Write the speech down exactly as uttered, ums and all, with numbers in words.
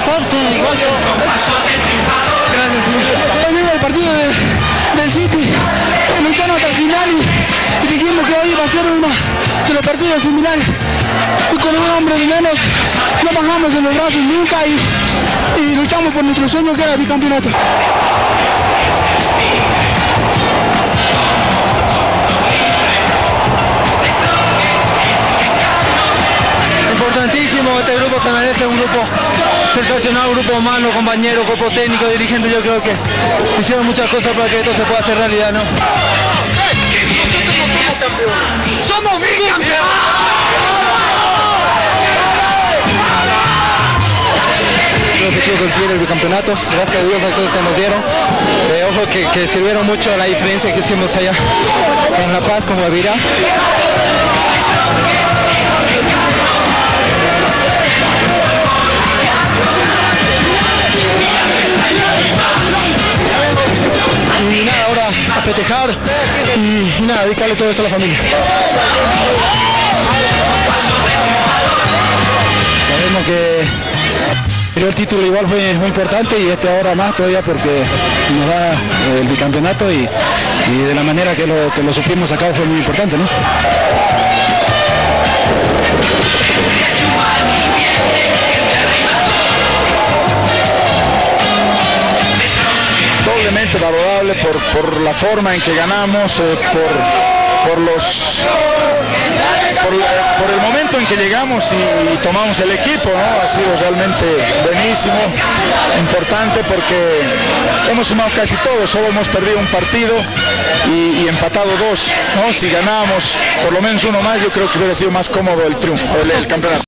estar, sí, igual. Gracias, señor. También el partido de, del City, que lucharon hasta el final y, y dijimos que hoy iba a ser uno de los partidos similares. Y con un hombre de menos, no bajamos en los brazos nunca y, y luchamos por nuestro sueño que era el bicampeonato. Importantísimo, este grupo se merece un grupo sensacional, un grupo humano, compañero, grupo técnico, dirigente. Yo creo que hicieron muchas cosas para que esto se pueda hacer realidad, ¿no? ¡Somos bicampeones! El objetivo es conseguir el bicampeonato, gracias a Dios las cosas se nos dieron. Eh, ojo que, que sirvieron mucho a la diferencia que hicimos allá en La Paz con Guavirá. Y nada, ahora a festejar y, y nada, dedicarle todo esto a la familia. Sabemos que el título igual fue muy importante y este ahora más todavía porque nos da el bicampeonato y, y de la manera que lo, que lo supimos sacar fue muy importante, ¿no? Doblemente valorable por, por la forma en que ganamos, eh, por, por los por, por el momento en que llegamos y, y tomamos el equipo, ¿no? Ha sido realmente buenísimo, importante porque hemos sumado casi todo, solo hemos perdido un partido y, y empatado dos, ¿no? Si ganábamos por lo menos uno más, yo creo que hubiera sido más cómodo el triunfo, el, el campeonato.